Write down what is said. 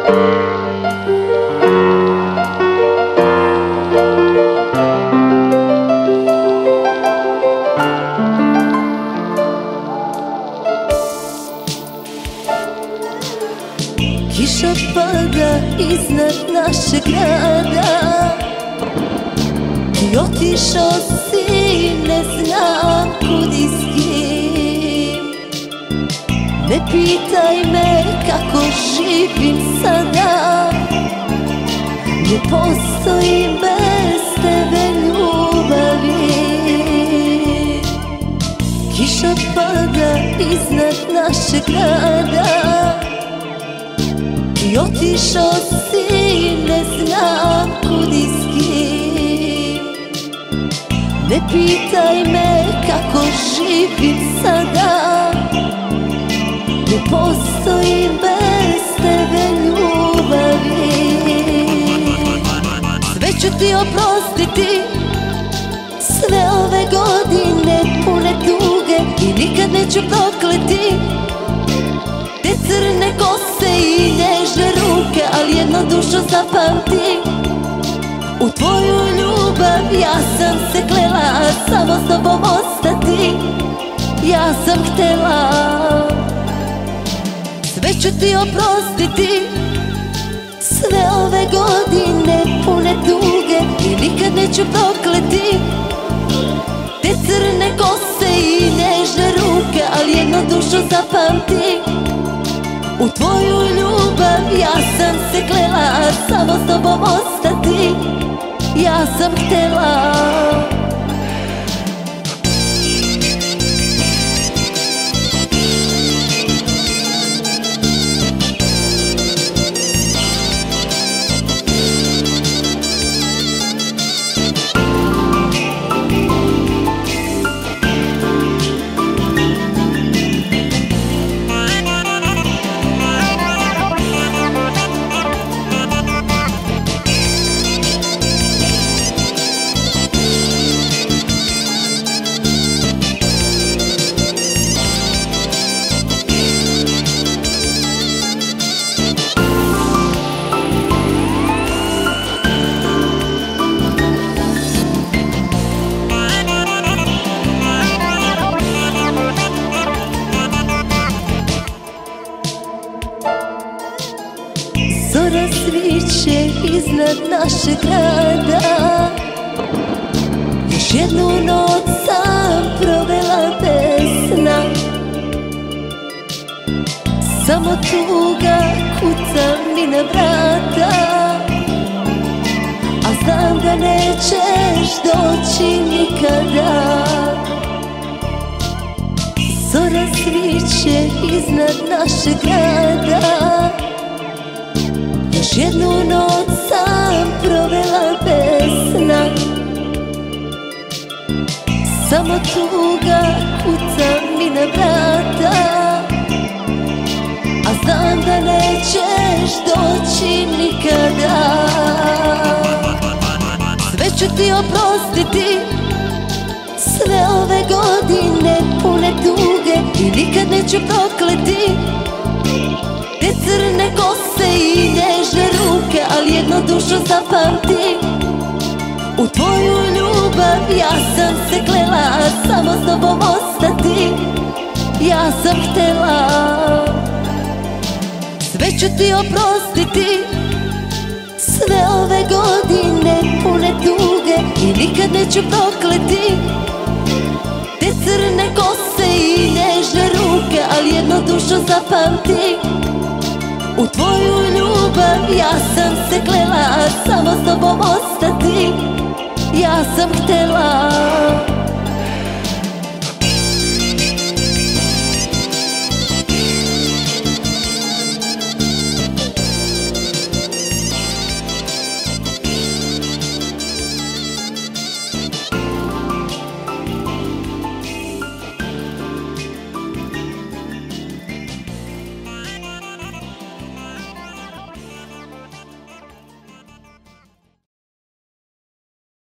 Kiša pada iznad našeg grada, ti otišao si, ne znam kud i s kim. Ne pitaj me kako živim sada, ne postoji bez tebe ljubavi. Kiša pada iznad našeg grada, i otišao si, ne znam kud i s kim. Ne pitaj me kako živim sada, ne postoji bez tebe ljubavi. Sve ću ti oprostiti, sve ove godine pune tuge, i nikad neću prokleti te crne kose i nježne ruke, ali jedno dušo zapamti, u tvoju ljubav ja sam se klela, samo s tobom ostati ja sam htjela. Sve ću ti oprostiti, sve ove godine pune tuge, i nikad neću prokleti te crne kose i nježne ruke, ali jedno dušo zapamti, u tvoju ljubav ja sam se klela, samo s tobom ostati ja sam htjela. Zora sviće iznad našeg grada, još jednu noć sam provela bez sna. Samo tuga kuca mi na vrata, a znam da nećeš doći nikada. Zora sviće iznad našeg grada, još jednu noć sam provela bez sna. Samo tuga kuca mi na vrata, a znam da nećeš doći nikada. Sve ću ti oprostiti, sve ove godine pune tuge, i nikad neću prokleti te crne kose i nježne ruke, ali jedno dušo zapamti, u tvoju ljubav ja sam se klela, samo s tobom ostati ja sam htjela. Sve ću ti oprostiti, sve ove godine pune tuge, i nikad neću prokleti te crne kose i nježne ruke, ali jedno dušo zapamti, u tvoju ljubav ja sam se klela, samo s tobom ostati ja sam htjela.